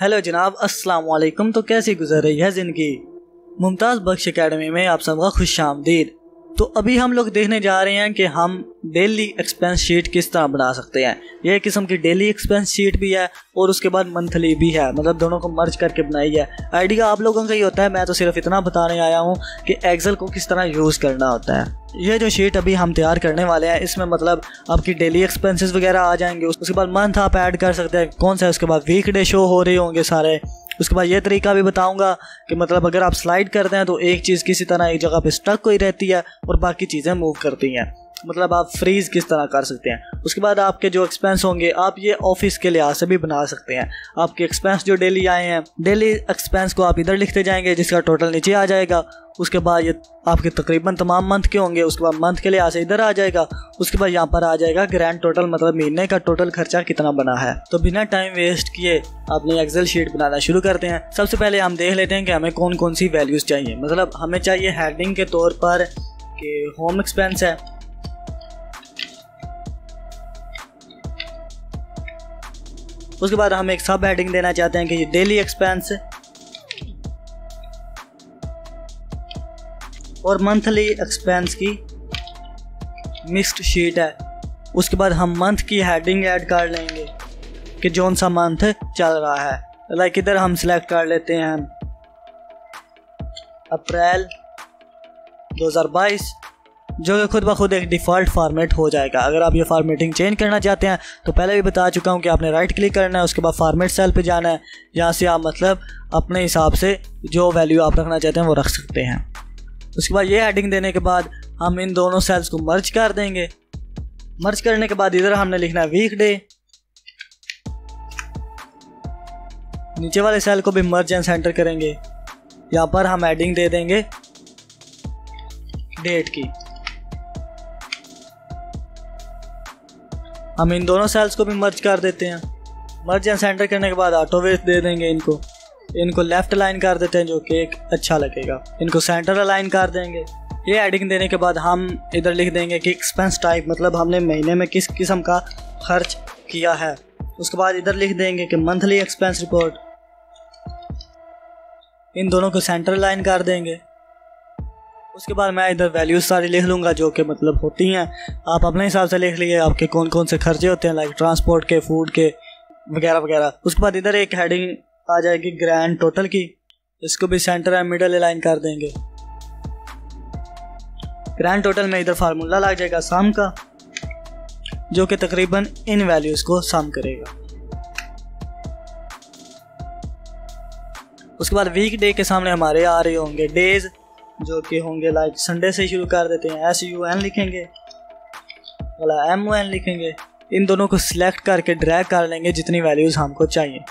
Hello जनाब, अस्सलाम वालेकुम। तो कैसी गुजर रही है ज़िंदगी। मुमताज़ बख्श एकेडमी में आप सबका खुश आमदीद। तो अभी हम लोग देखने जा रहे हैं कि हम डेली एक्सपेंस शीट किस तरह बना सकते हैं। यह किस्म की डेली एक्सपेंस शीट भी है और उसके बाद मंथली भी है, मतलब दोनों को मर्ज करके बनाई है। आइडिया आप लोगों का ही होता है, मैं तो सिर्फ इतना बताने आया हूँ कि एक्सेल को किस तरह यूज़ करना होता है। ये जो शीट अभी हम तैयार करने वाले हैं, इसमें मतलब आपकी डेली एक्सपेंसेस वगैरह आ जाएंगे। उसके बाद मंथ आप ऐड कर सकते हैं कौन सा है, उसके बाद वीकडे शो हो रहे होंगे सारे। उसके बाद ये तरीका भी बताऊंगा कि मतलब अगर आप स्लाइड करते हैं तो एक चीज़ किसी तरह एक जगह पे स्टक हुई रहती है और बाकी चीज़ें मूव करती हैं, मतलब आप फ्रीज किस तरह कर सकते हैं। उसके बाद आपके जो एक्सपेंस होंगे आप ये ऑफिस के लिहाज से भी बना सकते हैं। आपके एक्सपेंस जो डेली आए हैं, डेली एक्सपेंस को आप इधर लिखते जाएंगे जिसका टोटल नीचे आ जाएगा। उसके बाद ये आपके तकरीबन तमाम मंथ के होंगे, उसके बाद मंथ के लिहाज से इधर आ जाएगा। उसके बाद यहाँ पर आ जाएगा ग्रैंड टोटल, मतलब महीने का टोटल खर्चा कितना बना है। तो बिना टाइम वेस्ट किए अपनी एक्सेल शीट बनाना शुरू करते हैं। सबसे पहले हम देख लेते हैं कि हमें कौन कौन सी वैल्यूज़ चाहिए। मतलब हमें चाहिए हेडिंग के तौर पर कि होम एक्सपेंस है, उसके बाद हम एक सब हेडिंग देना चाहते हैं कि ये डेली एक्सपेंस और मंथली एक्सपेंस की मिक्स्ड शीट है। उसके बाद हम मंथ की हेडिंग ऐड कर लेंगे कि कौन सा मंथ चल रहा है। लाइक इधर हम सिलेक्ट कर लेते हैं अप्रैल 2022, जो कि खुद ब खुद एक डिफ़ॉल्ट फॉर्मेट हो जाएगा। अगर आप ये फॉर्मेटिंग चेंज करना चाहते हैं तो पहले भी बता चुका हूँ कि आपने राइट क्लिक करना है, उसके बाद फॉर्मेट सेल पे जाना है। यहाँ से आप मतलब अपने हिसाब से जो वैल्यू आप रखना चाहते हैं वो रख सकते हैं। उसके बाद ये हेडिंग देने के बाद हम इन दोनों सेल्स को मर्ज कर देंगे। मर्ज करने के बाद इधर हमने लिखना है वीकडे, नीचे वाले सेल को भी मर्ज एंड सेंटर करेंगे। यहाँ पर हम हेडिंग दे देंगे डेट की। हम इन दोनों सेल्स को भी मर्ज कर देते हैं। मर्ज एंड सेंटर करने के बाद ऑटो वेट दे देंगे। इनको लेफ्ट अलाइन कर देते हैं जो कि एक अच्छा लगेगा। इनको सेंटर अलाइन कर देंगे। ये हेडिंग देने के बाद हम इधर लिख देंगे कि एक्सपेंस टाइप, मतलब हमने महीने में किस किस्म का खर्च किया है। उसके बाद इधर लिख देंगे कि मंथली एक्सपेंस रिपोर्ट। इन दोनों को सेंटर अलाइन कर देंगे। उसके बाद मैं इधर वैल्यूज सारी लिख लूँगा जो कि मतलब होती हैं, आप अपने हिसाब से लिख लिए आपके कौन कौन से खर्चे होते हैं, लाइक ट्रांसपोर्ट के, फूड के वगैरह वगैरह। उसके बाद इधर एक हेडिंग आ जाएगी ग्रैंड टोटल की, इसको भी सेंटर एंड मिडल अलाइन कर देंगे। ग्रैंड टोटल में इधर फार्मूला लग जाएगा सम का, जो कि तकरीबन इन वैल्यूज को सम करेगा। उसके बाद वीक डे के सामने हमारे आ रहे होंगे डेज, जो कि होंगे लाइक संडे से शुरू कर देते हैं। SUN लिखेंगे वाला MON लिखेंगे। इन दोनों को सिलेक्ट करके ड्रैग कर लेंगे जितनी वैल्यूज हमको चाहिए।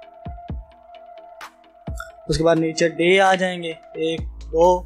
उसके बाद नीचे डे आ जाएंगे 1, 2,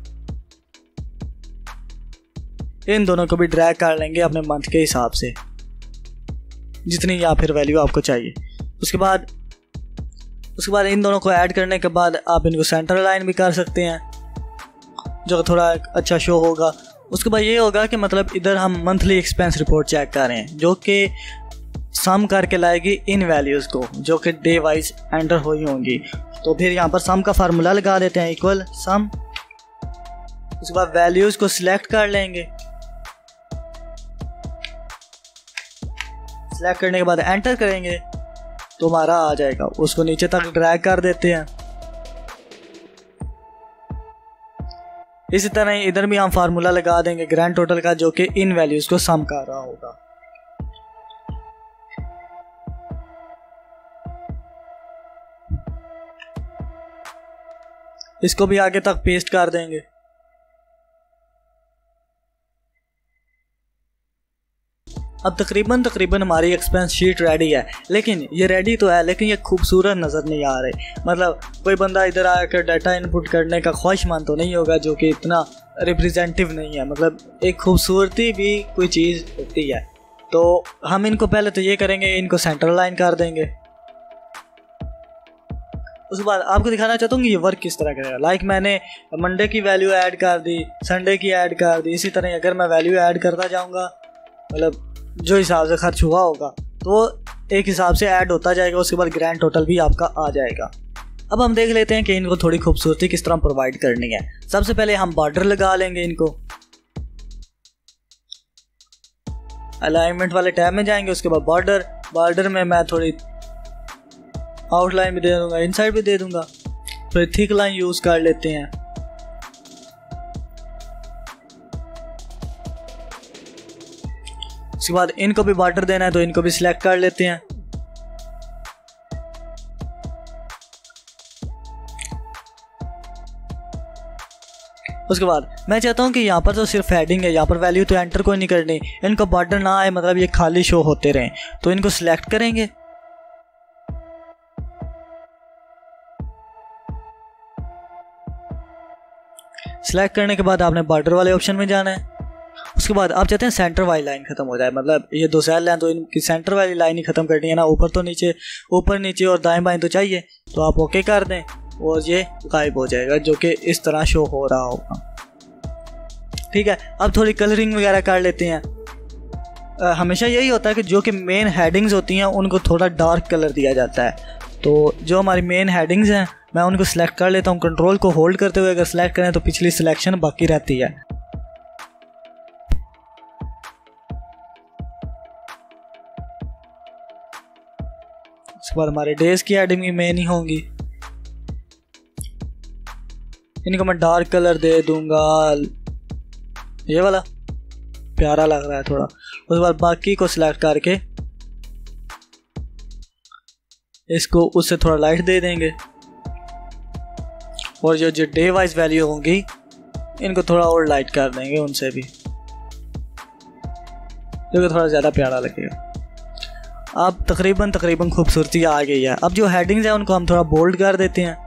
इन दोनों को भी ड्रैग कर लेंगे अपने मंथ के हिसाब से, जितनी या फिर वैल्यू आपको चाहिए। उसके बाद इन दोनों को ऐड करने के बाद आप इनको सेंटर अलाइन भी कर सकते हैं, जो थोड़ा अच्छा शो होगा। उसके बाद ये होगा कि मतलब इधर हम मंथली एक्सपेंस रिपोर्ट चेक कर रहे हैं, जो कि सम करके लाएगी इन वैल्यूज़ को, जो कि डे वाइज एंटर हुई होंगी। तो फिर यहाँ पर सम का फार्मूला लगा देते हैं, इक्वल सम। उसके बाद वैल्यूज़ को सिलेक्ट कर लेंगे। सिलेक्ट करने के बाद एंटर करेंगे तो हमारा आ जाएगा। उसको नीचे तक ड्रैग कर देते हैं। इसी तरह इधर भी हम फार्मूला लगा देंगे ग्रैंड टोटल का, जो कि इन वैल्यूज को सम कर रहा होगा। इसको भी आगे तक पेस्ट कर देंगे। अब तकरीबन हमारी एक्सपेंस शीट रेडी है, लेकिन ये रेडी तो है लेकिन ये खूबसूरत नज़र नहीं आ रही। मतलब कोई बंदा इधर आकर डाटा इनपुट करने का ख्वाहिशमंद तो नहीं होगा, जो कि इतना रिप्रेजेंटेटिव नहीं है। मतलब एक खूबसूरती भी कोई चीज़ होती है। तो हम इनको पहले तो ये करेंगे, इनको सेंटर लाइन कर देंगे। उसके बाद आपको दिखाना चाहता हूँ कि ये वर्क किस तरह करेगा। लाइक मैंने मंडे की वैल्यू ऐड कर दी, संडे की ऐड कर दी। इसी तरह अगर मैं वैल्यू ऐड करता जाऊँगा, मतलब जो हिसाब से खर्च हुआ होगा, तो एक हिसाब से ऐड होता जाएगा, उसके बाद ग्रैंड टोटल भी आपका आ जाएगा। अब हम देख लेते हैं कि इनको थोड़ी खूबसूरती किस तरह प्रोवाइड करनी है। सबसे पहले हम बॉर्डर लगा लेंगे। इनको अलाइनमेंट वाले टैब में जाएंगे, उसके बाद बॉर्डर में मैं थोड़ी आउटलाइन भी दे दूंगा, इनसाइड भी दे दूंगा, फिर थिक लाइन यूज कर लेते हैं। उसके बाद इनको भी बॉर्डर देना है तो इनको भी सिलेक्ट कर लेते हैं। उसके बाद मैं चाहता हूं कि यहाँ पर तो सिर्फ हेडिंग है, यहाँ पर वैल्यू तो एंटर कोई नहीं करनी, इनको बॉर्डर ना आए, मतलब ये खाली शो होते रहें। तो इनको सिलेक्ट करेंगे, सिलेक्ट करने के बाद आपने बॉर्डर वाले ऑप्शन में जाना है। उसके बाद आप चाहते हैं सेंटर वाली लाइन खत्म हो जाए, मतलब ये दो सेल हैं तो इनकी सेंटर वाली लाइन ही खत्म करनी है ना, ऊपर नीचे और दाएं बाएं तो चाहिए। तो आप ओके कर दें और ये गायब हो जाएगा, जो कि इस तरह शो हो रहा होगा। ठीक है, अब थोड़ी कलरिंग वगैरह कर लेते हैं। हमेशा यही होता है कि जो कि मेन हेडिंग्स होती हैं उनको थोड़ा डार्क कलर दिया जाता है। तो जो हमारी मेन हेडिंग्स हैं मैं उनको सिलेक्ट कर लेता हूँ, कंट्रोल को होल्ड करते हुए अगर सिलेक्ट करें तो पिछली सिलेक्शन बाकी रहती है। उसके बाद हमारे डेज की हेडिंग भी मेन ही होंगी, इनको मैं डार्क कलर दे दूंगा, ये वाला प्यारा लग रहा है थोड़ा। उसके बाद बाकी को सिलेक्ट करके इसको उससे थोड़ा लाइट दे देंगे, और जो डे वाइज वैल्यू होंगी इनको थोड़ा और लाइट कर देंगे उनसे भी, जो कि थोड़ा ज़्यादा प्यारा लगेगा। अब तकरीबन खूबसूरती आ गई है। अब जो हेडिंग्स हैं उनको हम थोड़ा बोल्ड कर देते हैं।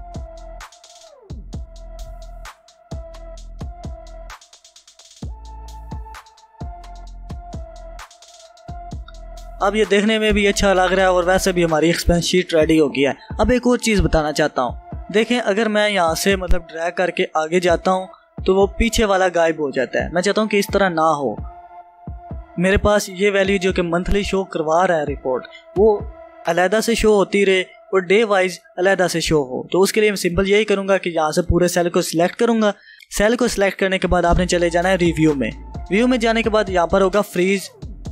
अब ये देखने में भी अच्छा लग रहा है और वैसे भी हमारी एक्सपेंस शीट रेडी हो गया है। अब एक और चीज़ बताना चाहता हूँ, देखें अगर मैं यहाँ से मतलब ड्रैग करके आगे जाता हूँ तो वो पीछे वाला गायब हो जाता है। मैं चाहता हूँ कि इस तरह ना हो, मेरे पास ये वैल्यू जो कि मंथली शो करवा रहा है रिपोर्ट वो अलहदा से शो होती रहे और डे वाइज अलहदा से शो हो। तो उसके लिए मैं सिंपल यही करूँगा कि यहाँ से पूरे सेल को सिलेक्ट करूँगा। सेल को सिलेक्ट करने के बाद आपने चले जाना है रिव्यू में। रिव्यू में जाने के बाद यहाँ पर होगा फ्रीज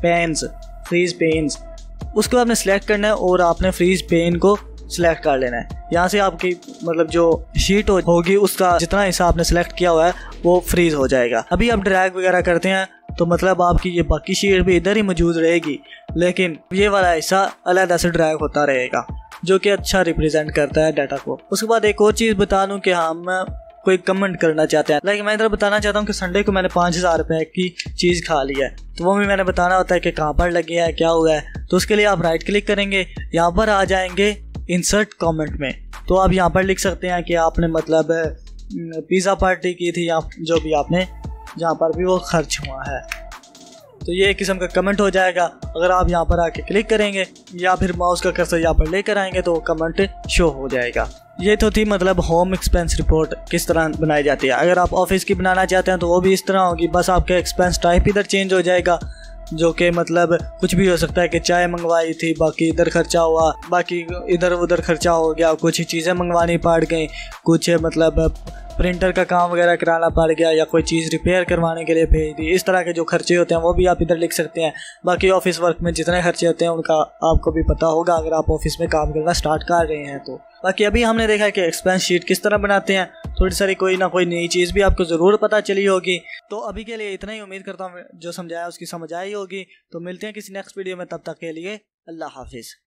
पेन्स, उसको आपने सिलेक्ट करना है और आपने फ्रीज पेन को सिलेक्ट कर लेना है। यहाँ से आपकी मतलब जो शीट होगी उसका जितना हिस्सा आपने सिलेक्ट किया हुआ है वो फ्रीज हो जाएगा। अभी आप ड्रैग वगैरह करते हैं तो मतलब आपकी ये बाकी शीट भी इधर ही मौजूद रहेगी, लेकिन ये वाला हिस्सा अलग से ड्रैग होता रहेगा, जो कि अच्छा रिप्रेजेंट करता है डाटा को। उसके बाद एक और चीज़ बता दूं कि हम कोई कमेंट करना चाहते हैं, लाइक मैं इधर बताना चाहता हूँ कि संडे को मैंने 5000 रुपये की चीज़ खा ली है, तो वो भी मैंने बताना होता है कि कहाँ पर लगी है, क्या हुआ है। तो उसके लिए आप राइट क्लिक करेंगे, यहाँ पर आ जाएंगे इंसर्ट कमेंट में, तो आप यहाँ पर लिख सकते हैं कि आपने मतलब पिज़्ज़ा पार्टी की थी या जो भी आपने जहाँ पर भी वो खर्च हुआ है, तो ये एक किस्म का कमेंट हो जाएगा। अगर आप यहाँ पर आके क्लिक करेंगे या फिर माउस का कर्सर यहाँ पर लेकर आएंगे तो कमेंट शो हो जाएगा। ये तो थी मतलब होम एक्सपेंस रिपोर्ट किस तरह बनाई जाती है। अगर आप ऑफिस की बनाना चाहते हैं तो वो भी इस तरह होगी, बस आपका एक्सपेंस टाइप इधर चेंज हो जाएगा, जो कि मतलब कुछ भी हो सकता है कि चाय मंगवाई थी बाकी इधर खर्चा हुआ, बाकी इधर उधर खर्चा हो गया, कुछ चीज़ें मंगवानी पड़ गई, कुछ मतलब प्रिंटर का काम वगैरह कराना पड़ गया या कोई चीज़ रिपेयर करवाने के लिए भेज दी। इस तरह के जो खर्चे होते हैं वो भी आप इधर लिख सकते हैं। बाकी ऑफिस वर्क में जितने खर्चे होते हैं उनका आपको भी पता होगा अगर आप ऑफिस में काम करना स्टार्ट कर रहे हैं तो। बाकी अभी हमने देखा है कि एक्सपेंस शीट किस तरह बनाते हैं, थोड़ी सारी कोई ना कोई नई चीज़ भी आपको ज़रूर पता चली होगी। तो अभी के लिए इतना ही, उम्मीद करता हूँ जो समझाया उसकी समझ आई होगी। तो मिलते हैं किसी नेक्स्ट वीडियो में, तब तक के लिए अल्लाह हाफिज़।